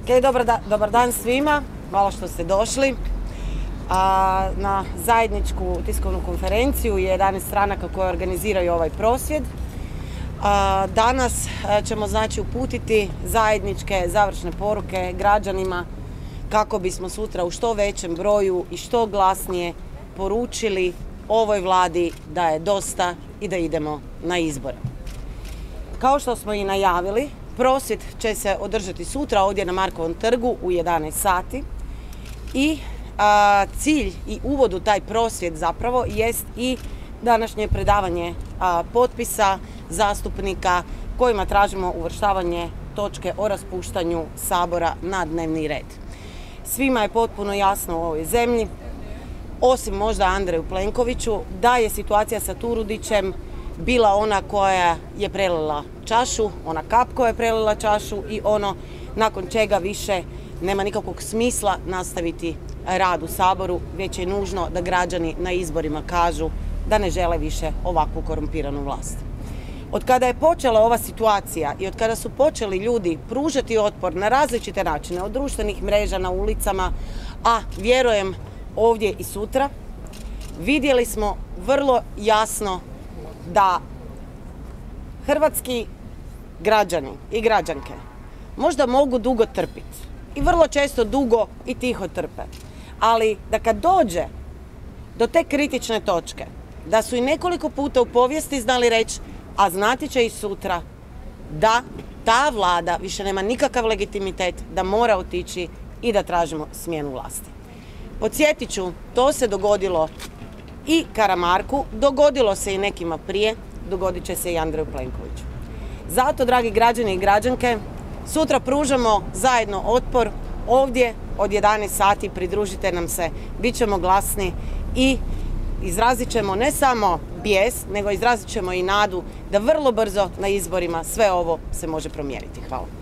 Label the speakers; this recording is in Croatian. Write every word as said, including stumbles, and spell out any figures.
Speaker 1: Ok, dobar, da, dobar dan svima, hvala što ste došli a, na zajedničku tiskovnu konferenciju jedanaest stranaka koje organiziraju ovaj prosvjed. A, danas ćemo znači uputiti zajedničke završne poruke građanima kako bismo sutra u što većem broju i što glasnije poručili ovoj Vladi da je dosta i da idemo na izbore. Kao što smo i najavili, prosvjed će se održati sutra ovdje na Markovom trgu u jedanaest sati i a, cilj i uvod u taj prosvjed zapravo jest i današnje predavanje a, potpisa zastupnika kojima tražimo uvrštavanje točke o raspuštanju Sabora na dnevni red. Svima je potpuno jasno u ovoj zemlji, osim možda Andreju Plenkoviću, da je situacija sa Turudićem bila ona koja je prelila čašu, ona kap koja je prelila čašu i ono nakon čega više nema nikakvog smisla nastaviti rad u Saboru, već je nužno da građani na izborima kažu da ne žele više ovakvu korumpiranu vlast. Od kada je počela ova situacija i od kada su počeli ljudi pružati otpor na različite načine, od društvenih mreža, na ulicama, a vjerujem ovdje i sutra, vidjeli smo vrlo jasno da hrvatski građani i građanke možda mogu dugo trpiti i vrlo često dugo i tiho trpe, ali da kad dođe do te kritične točke, da su i nekoliko puta u povijesti znali reći, a znati će i sutra, da ta Vlada više nema nikakav legitimitet, da mora otići i da tražimo smjenu vlasti. Podsjetit ću, to se dogodilo i Karamarku, dogodilo se i nekima prije, dogodit će se i Andreju Plenkoviću. Zato, dragi građani i građanke, sutra pružamo zajedno otpor ovdje od jedanaest sati, pridružite nam se, bit ćemo glasni i izrazit ćemo ne samo bijes, nego izrazit ćemo i nadu da vrlo brzo na izborima sve ovo se može promijeniti. Hvala.